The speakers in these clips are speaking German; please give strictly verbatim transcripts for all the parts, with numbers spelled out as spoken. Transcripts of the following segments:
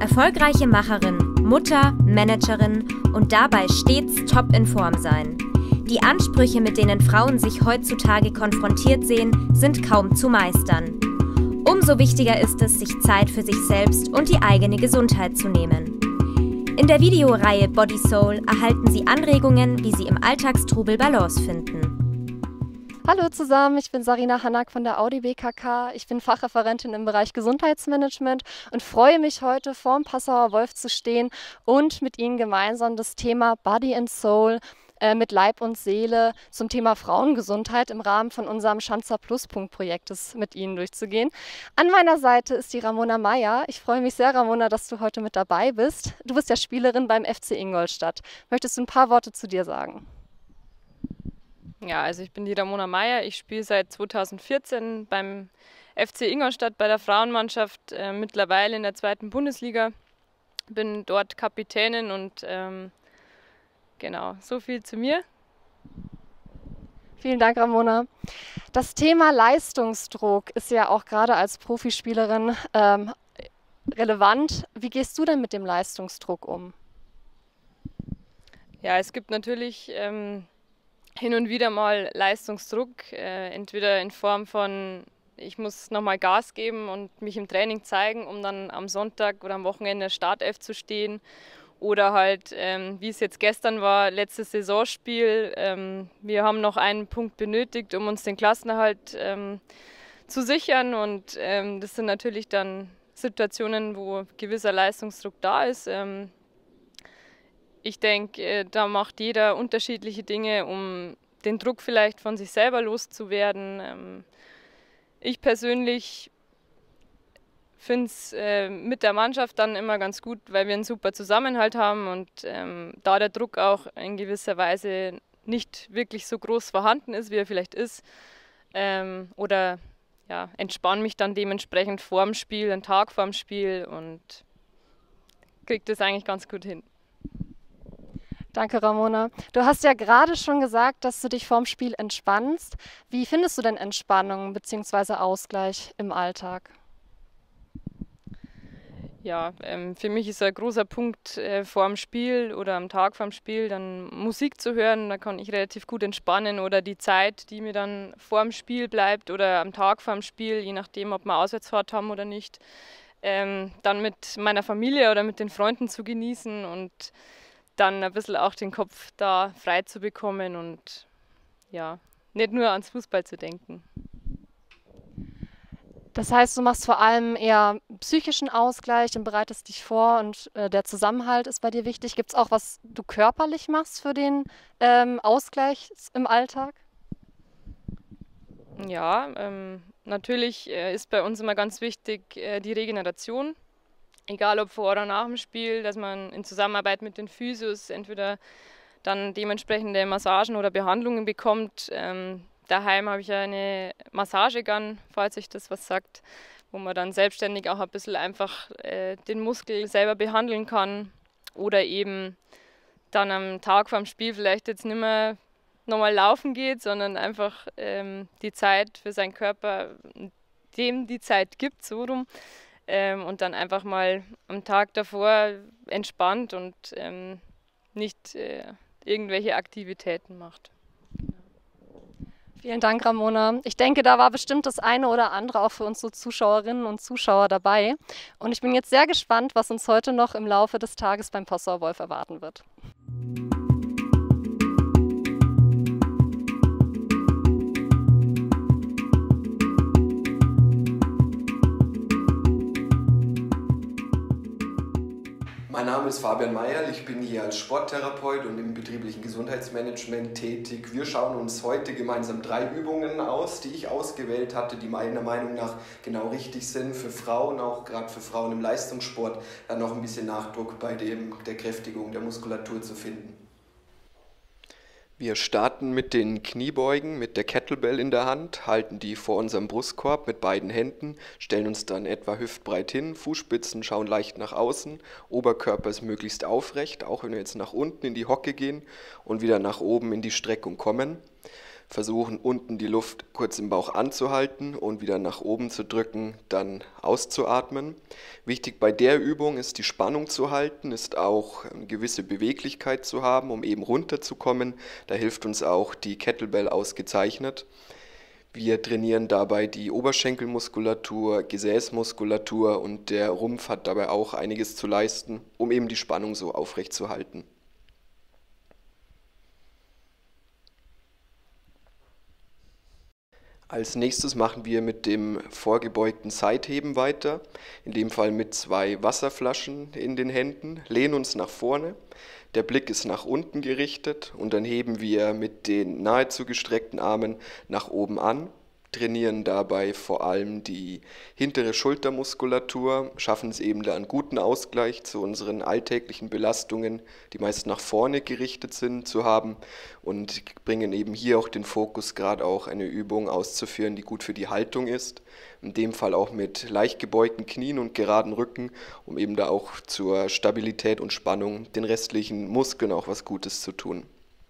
Erfolgreiche Macherin, Mutter, Managerin und dabei stets top in Form sein. Die Ansprüche, mit denen Frauen sich heutzutage konfrontiert sehen, sind kaum zu meistern. Umso wichtiger ist es, sich Zeit für sich selbst und die eigene Gesundheit zu nehmen. In der Videoreihe Body Soul erhalten Sie Anregungen, wie Sie im Alltagstrubel Balance finden. Hallo zusammen, ich bin Sarina Hanak von der Audi B K K. Ich bin Fachreferentin im Bereich Gesundheitsmanagement und freue mich heute vorm Passauer Wolf zu stehen und mit Ihnen gemeinsam das Thema Body and Soul äh, mit Leib und Seele zum Thema Frauengesundheit im Rahmen von unserem Schanzer Pluspunkt-Projektes mit Ihnen durchzugehen. An meiner Seite ist die Ramona Meyer. Ich freue mich sehr, Ramona, dass du heute mit dabei bist. Du bist ja Spielerin beim F C Ingolstadt. Möchtest du ein paar Worte zu dir sagen? Ja, also ich bin die Ramona Meyer, ich spiele seit zweitausendvierzehn beim F C Ingolstadt bei der Frauenmannschaft, äh, mittlerweile in der zweiten Bundesliga. Bin dort Kapitänin und ähm, genau, so viel zu mir. Vielen Dank, Ramona. Das Thema Leistungsdruck ist ja auch gerade als Profispielerin ähm, relevant. Wie gehst du denn mit dem Leistungsdruck um? Ja, es gibt natürlich ähm, hin und wieder mal Leistungsdruck, äh, entweder in Form von, ich muss nochmal Gas geben und mich im Training zeigen, um dann am Sonntag oder am Wochenende Startelf zu stehen. Oder halt, ähm, wie es jetzt gestern war, letztes Saisonspiel. Ähm, wir haben noch einen Punkt benötigt, um uns den Klassenerhalt ähm, zu sichern. Und ähm, das sind natürlich dann Situationen, wo gewisser Leistungsdruck da ist. Ähm, Ich denke, da macht jeder unterschiedliche Dinge, um den Druck vielleicht von sich selber loszuwerden. Ich persönlich finde es mit der Mannschaft dann immer ganz gut, weil wir einen super Zusammenhalt haben und da der Druck auch in gewisser Weise nicht wirklich so groß vorhanden ist, wie er vielleicht ist, oder ja, entspanne mich dann dementsprechend vor dem Spiel, einen Tag vor dem Spiel und kriege das eigentlich ganz gut hin. Danke, Ramona. Du hast ja gerade schon gesagt, dass du dich vorm Spiel entspannst. Wie findest du denn Entspannung bzw. Ausgleich im Alltag? Ja, ähm, für mich ist ein großer Punkt äh, vor dem Spiel oder am Tag vor dem Spiel dann Musik zu hören. Da kann ich relativ gut entspannen oder die Zeit, die mir dann vor dem Spiel bleibt oder am Tag vor dem Spiel, je nachdem, ob wir Auswärtsfahrt haben oder nicht, ähm, dann mit meiner Familie oder mit den Freunden zu genießen und dann ein bisschen auch den Kopf da frei zu bekommen und ja, nicht nur ans Fußball zu denken. Das heißt, du machst vor allem eher psychischen Ausgleich und bereitest dich vor und äh, der Zusammenhalt ist bei dir wichtig. Gibt es auch, was du körperlich machst für den ähm, Ausgleich im Alltag? Ja, ähm, natürlich äh, ist bei uns immer ganz wichtig äh, die Regeneration. Egal ob vor oder nach dem Spiel, dass man in Zusammenarbeit mit den Physios entweder dann dementsprechende Massagen oder Behandlungen bekommt. Ähm, daheim habe ich eine Massagegun, falls euch das was sagt, wo man dann selbstständig auch ein bisschen einfach äh, den Muskel selber behandeln kann. Oder eben dann am Tag vor dem Spiel vielleicht jetzt nicht mehr nochmal laufen geht, sondern einfach ähm, die Zeit für seinen Körper, dem die Zeit gibt, so rum. Ähm, und dann einfach mal am Tag davor entspannt und ähm, nicht äh, irgendwelche Aktivitäten macht. Vielen Dank, Ramona. Ich denke, da war bestimmt das eine oder andere auch für unsere Zuschauerinnen und Zuschauer dabei. Und ich bin jetzt sehr gespannt, was uns heute noch im Laufe des Tages beim Passauer Wolf erwarten wird. Mein Name ist Fabian Meyer, ich bin hier als Sporttherapeut und im betrieblichen Gesundheitsmanagement tätig. Wir schauen uns heute gemeinsam drei Übungen aus, die ich ausgewählt hatte, die meiner Meinung nach genau richtig sind für Frauen, auch gerade für Frauen im Leistungssport, dann noch ein bisschen Nachdruck bei dem, der Kräftigung der Muskulatur zu finden. Wir starten mit den Kniebeugen mit der Kettlebell in der Hand, halten die vor unserem Brustkorb mit beiden Händen, stellen uns dann etwa hüftbreit hin, Fußspitzen schauen leicht nach außen, Oberkörper ist möglichst aufrecht, auch wenn wir jetzt nach unten in die Hocke gehen und wieder nach oben in die Streckung kommen. Versuchen unten die Luft kurz im Bauch anzuhalten und wieder nach oben zu drücken, dann auszuatmen. Wichtig bei der Übung ist die Spannung zu halten, ist auch eine gewisse Beweglichkeit zu haben, um eben runterzukommen. Da hilft uns auch die Kettlebell ausgezeichnet. Wir trainieren dabei die Oberschenkelmuskulatur, Gesäßmuskulatur und der Rumpf hat dabei auch einiges zu leisten, um eben die Spannung so aufrecht zu halten. Als nächstes machen wir mit dem vorgebeugten Seitheben weiter, in dem Fall mit zwei Wasserflaschen in den Händen, lehnen uns nach vorne, der Blick ist nach unten gerichtet und dann heben wir mit den nahezu gestreckten Armen nach oben an, trainieren dabei vor allem die hintere Schultermuskulatur, schaffen es eben da einen guten Ausgleich zu unseren alltäglichen Belastungen, die meist nach vorne gerichtet sind, zu haben und bringen eben hier auch den Fokus, gerade auch eine Übung auszuführen, die gut für die Haltung ist, in dem Fall auch mit leicht gebeugten Knien und geraden Rücken, um eben da auch zur Stabilität und Spannung den restlichen Muskeln auch was Gutes zu tun.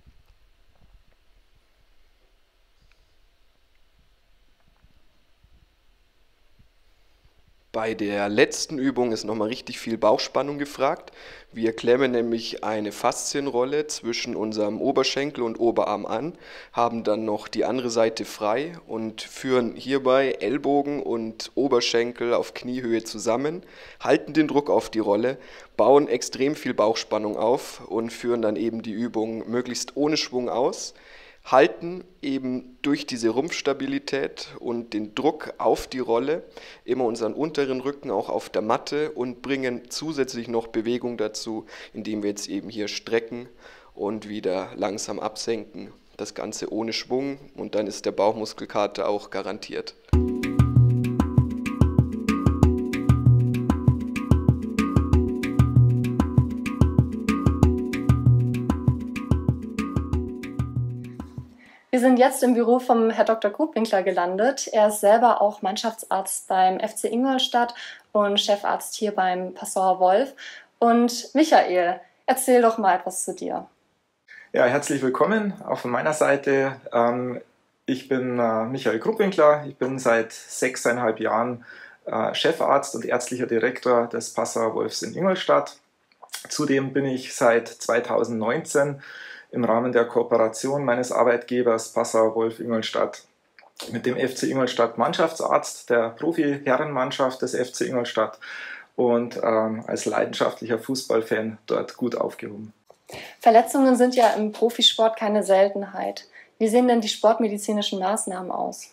Bei der letzten Übung ist nochmal richtig viel Bauchspannung gefragt. Wir klemmen nämlich eine Faszienrolle zwischen unserem Oberschenkel und Oberarm an, haben dann noch die andere Seite frei und führen hierbei Ellbogen und Oberschenkel auf Kniehöhe zusammen, halten den Druck auf die Rolle, bauen extrem viel Bauchspannung auf und führen dann eben die Übung möglichst ohne Schwung aus. Halten eben durch diese Rumpfstabilität und den Druck auf die Rolle immer unseren unteren Rücken auch auf der Matte und bringen zusätzlich noch Bewegung dazu, indem wir jetzt eben hier strecken und wieder langsam absenken. Das Ganze ohne Schwung und dann ist der Bauchmuskelkater auch garantiert. Wir sind jetzt im Büro vom Herrn Doktor Grubwinkler gelandet. Er ist selber auch Mannschaftsarzt beim F C Ingolstadt und Chefarzt hier beim Passauer Wolf. Und Michael, erzähl doch mal etwas zu dir. Ja, herzlich willkommen auch von meiner Seite. Ich bin Michael Grubwinkler. Ich bin seit sechseinhalb Jahren Chefarzt und ärztlicher Direktor des Passauer Wolfs in Ingolstadt. Zudem bin ich seit zweitausendneunzehn im Rahmen der Kooperation meines Arbeitgebers Passauer Wolf Ingolstadt mit dem F C Ingolstadt Mannschaftsarzt der Profi-Herrenmannschaft des F C Ingolstadt und ähm, als leidenschaftlicher Fußballfan dort gut aufgehoben. Verletzungen sind ja im Profisport keine Seltenheit. Wie sehen denn die sportmedizinischen Maßnahmen aus?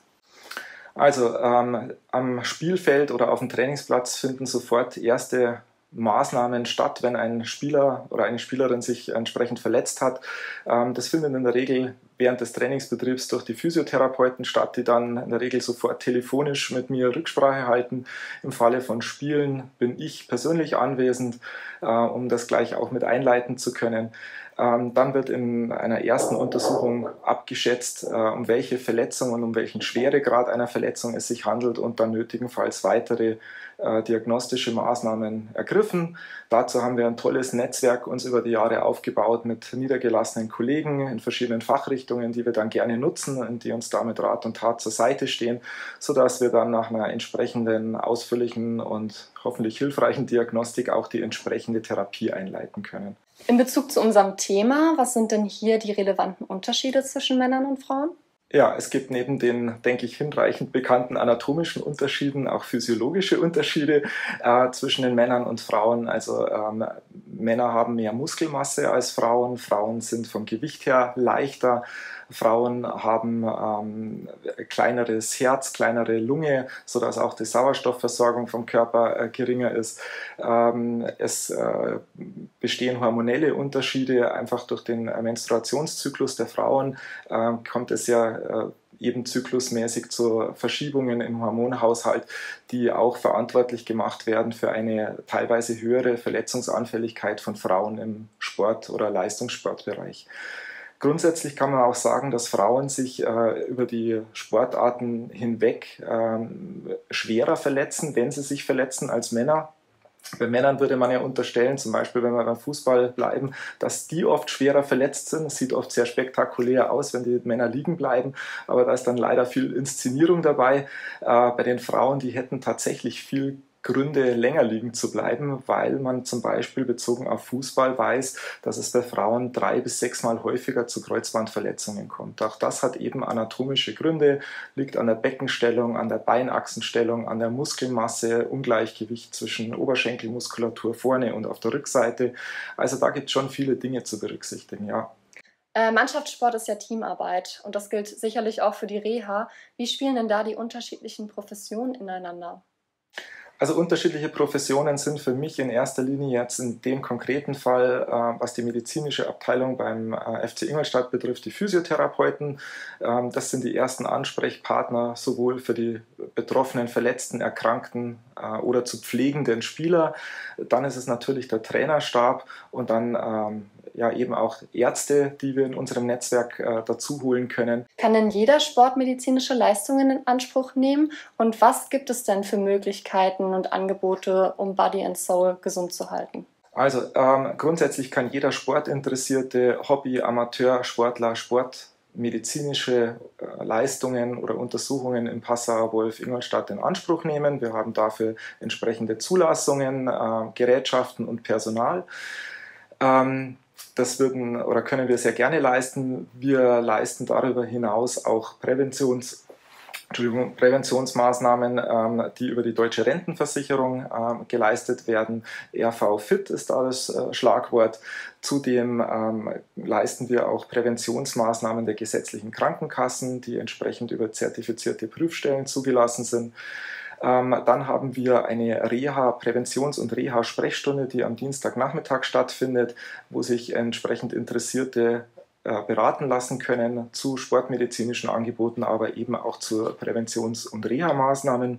Also ähm, am Spielfeld oder auf dem Trainingsplatz finden sofort erste Maßnahmen statt, wenn ein Spieler oder eine Spielerin sich entsprechend verletzt hat. Das findet in der Regel während des Trainingsbetriebs durch die Physiotherapeuten statt, die dann in der Regel sofort telefonisch mit mir Rücksprache halten. Im Falle von Spielen bin ich persönlich anwesend, um das gleich auch mit einleiten zu können. Dann wird in einer ersten Untersuchung abgeschätzt, um welche Verletzung und um welchen Schweregrad einer Verletzung es sich handelt und dann nötigenfalls weitere diagnostische Maßnahmen ergriffen. Dazu haben wir ein tolles Netzwerk uns über die Jahre aufgebaut mit niedergelassenen Kollegen in verschiedenen Fachrichtungen, die wir dann gerne nutzen und die uns da mit Rat und Tat zur Seite stehen, sodass wir dann nach einer entsprechenden, ausführlichen und hoffentlich hilfreichen Diagnostik auch die entsprechende Therapie einleiten können. In Bezug zu unserem Thema, was sind denn hier die relevanten Unterschiede zwischen Männern und Frauen? Ja, es gibt neben den, denke ich, hinreichend bekannten anatomischen Unterschieden auch physiologische Unterschiede äh, zwischen den Männern und Frauen. Also ähm, Männer haben mehr Muskelmasse als Frauen, Frauen sind vom Gewicht her leichter, Frauen haben ähm, kleineres Herz, kleinere Lunge, sodass auch die Sauerstoffversorgung vom Körper äh, geringer ist. Ähm, es äh, bestehen hormonelle Unterschiede, einfach durch den Menstruationszyklus der Frauen äh, kommt es ja äh, eben zyklusmäßig zu Verschiebungen im Hormonhaushalt, die auch verantwortlich gemacht werden für eine teilweise höhere Verletzungsanfälligkeit von Frauen im Sport- oder Leistungssportbereich. Grundsätzlich kann man auch sagen, dass Frauen sich äh, über die Sportarten hinweg äh, schwerer verletzen, wenn sie sich verletzen, als Männer. Bei Männern würde man ja unterstellen, zum Beispiel wenn wir beim Fußball bleiben, dass die oft schwerer verletzt sind. Es sieht oft sehr spektakulär aus, wenn die Männer liegen bleiben, aber da ist dann leider viel Inszenierung dabei. Äh, bei den Frauen, die hätten tatsächlich viel Gründe, länger liegen zu bleiben, weil man zum Beispiel bezogen auf Fußball weiß, dass es bei Frauen drei bis sechsmal häufiger zu Kreuzbandverletzungen kommt. Auch das hat eben anatomische Gründe, liegt an der Beckenstellung, an der Beinachsenstellung, an der Muskelmasse, Ungleichgewicht zwischen Oberschenkelmuskulatur vorne und auf der Rückseite. Also da gibt es schon viele Dinge zu berücksichtigen, ja. Äh, Mannschaftssport ist ja Teamarbeit und das gilt sicherlich auch für die Reha. Wie spielen denn da die unterschiedlichen Professionen ineinander? Also unterschiedliche Professionen sind für mich in erster Linie jetzt in dem konkreten Fall, äh, was die medizinische Abteilung beim äh, F C Ingolstadt betrifft, die Physiotherapeuten. Ähm, das sind die ersten Ansprechpartner sowohl für die betroffenen, verletzten, erkrankten äh, oder zu pflegenden Spieler. Dann ist es natürlich der Trainerstab und dann ähm, ja eben auch Ärzte, die wir in unserem Netzwerk äh, dazu holen können. Kann denn jeder Sport medizinische Leistungen in Anspruch nehmen? Und was gibt es denn für Möglichkeiten und Angebote, um Body and Soul gesund zu halten? Also ähm, grundsätzlich kann jeder Sportinteressierte, Hobby, Amateur, Sportler, sportmedizinische äh, Leistungen oder Untersuchungen in Passauer Wolf Ingolstadt in Anspruch nehmen. Wir haben dafür entsprechende Zulassungen, äh, Gerätschaften und Personal. Ähm, Das würden oder können wir sehr gerne leisten. Wir leisten darüber hinaus auch Präventions, Entschuldigung, Präventionsmaßnahmen, ähm, die über die Deutsche Rentenversicherung ähm, geleistet werden. R V Fit ist da das äh, Schlagwort. Zudem ähm, leisten wir auch Präventionsmaßnahmen der gesetzlichen Krankenkassen, die entsprechend über zertifizierte Prüfstellen zugelassen sind. Ähm, dann haben wir eine Reha, Präventions- und Reha-Sprechstunde, die am Dienstagnachmittag stattfindet, wo sich entsprechend Interessierte äh, beraten lassen können zu sportmedizinischen Angeboten, aber eben auch zu Präventions- und Reha-Maßnahmen.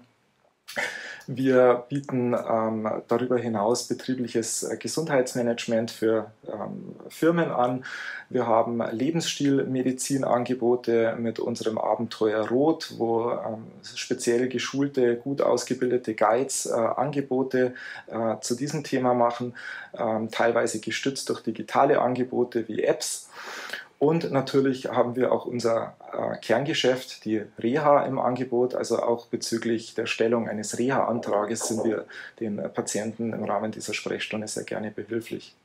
Wir bieten ähm, darüber hinaus betriebliches äh, Gesundheitsmanagement für ähm, Firmen an. Wir haben Lebensstilmedizinangebote mit unserem Abenteuer Rot, wo ähm, speziell geschulte, gut ausgebildete Guides äh, Angebote äh, zu diesem Thema machen, ähm, teilweise gestützt durch digitale Angebote wie Apps. Und natürlich haben wir auch unser äh, Kerngeschäft, die Reha im Angebot, also auch bezüglich der Stellung eines Reha-Antrages sind wir den Patienten im Rahmen dieser Sprechstunde sehr gerne behilflich.